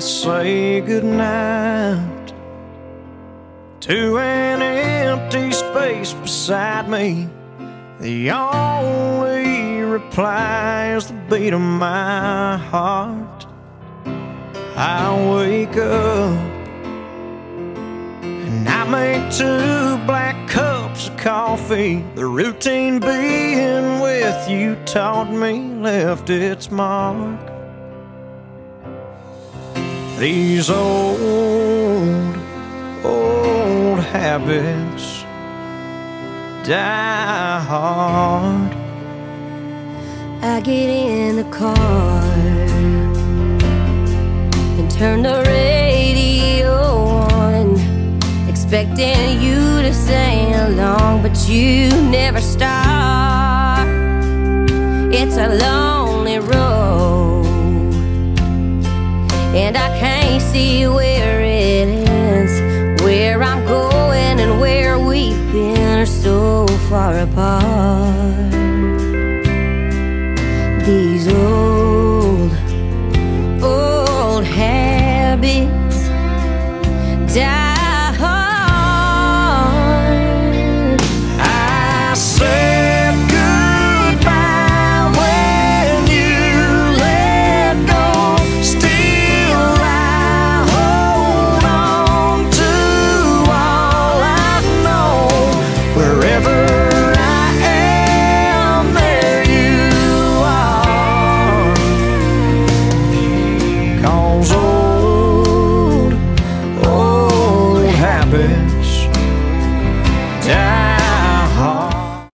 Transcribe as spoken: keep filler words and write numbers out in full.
say goodnight to an empty space beside me. The only reply is the beat of my heart. I wake up and I make two black cups of coffee. The routine being with you taught me, left its mark. These old, old habits die hard. I get in the car and turn the radio on, expecting you to sing along, but you never stop. It's a lonely road, and I can't see where it ends. Where I'm going and where we've been are so far apart. These old, old habits die hard. I said goodbye when you let go. Still I hold on to all I know. Wherever old, old habits